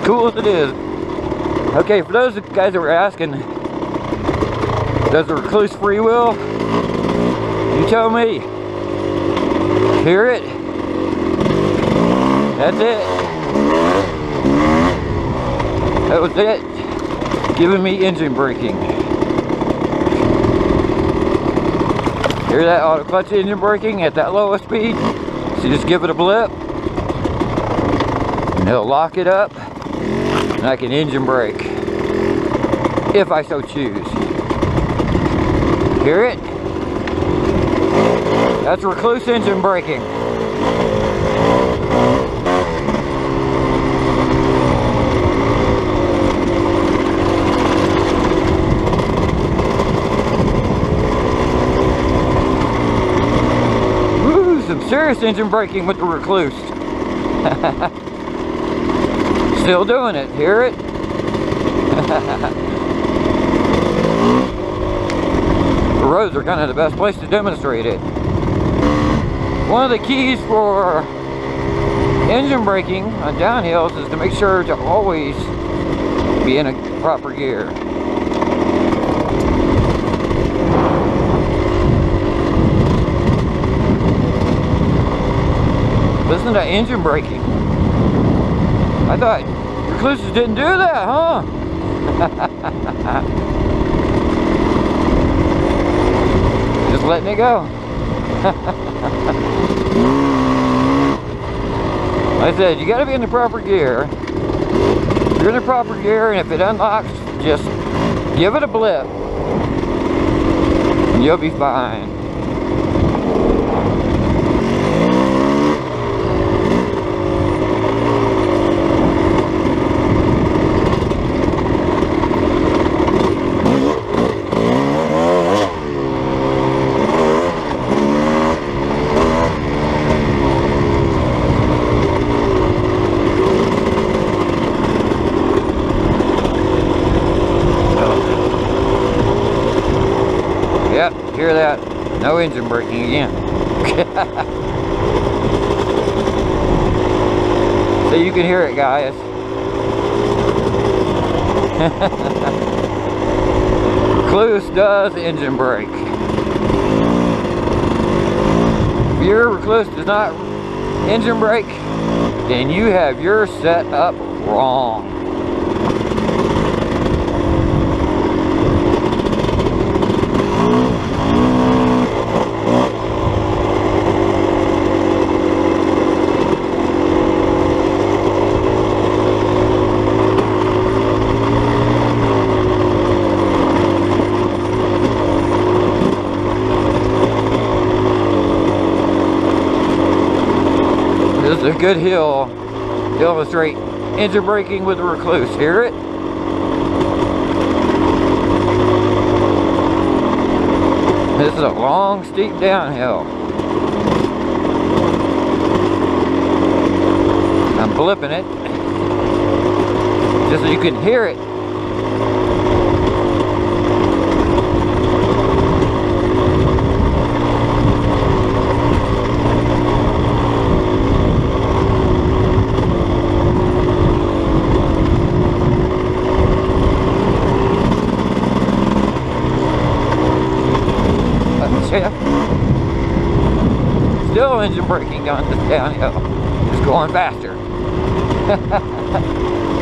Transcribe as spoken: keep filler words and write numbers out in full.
cool as it is. Okay, for those guys that were asking, does the Recluse freewheel? You tell me. Hear it? That's it. That was it. Giving me engine braking. Hear that auto clutch engine braking at that lowest speed? So just give it a blip. And it'll lock it up. And I can engine brake. If I so choose. Hear it? That's Recluse engine braking. Woo, some serious engine braking with the Recluse. Still doing it, hear it? The roads are kind of the best place to demonstrate it. One of the keys for engine braking on downhills is to make sure to always be in a proper gear. Listen to that engine braking. I thought Recluses didn't do that, huh? Just letting it go. Like I said, you gotta be in the proper gear. If you're in the proper gear, and if it unlocks, just give it a blip. And you'll be fine. Hear that? No engine braking again. So you can hear it, guys. Recluse does engine brake. If your Recluse does not engine brake, then you have your setup wrong. This is a good hill to illustrate engine braking with the Recluse. Hear it? This is a long, steep downhill. I'm blipping it just so you can hear it. Still engine braking on this downhill, just going faster.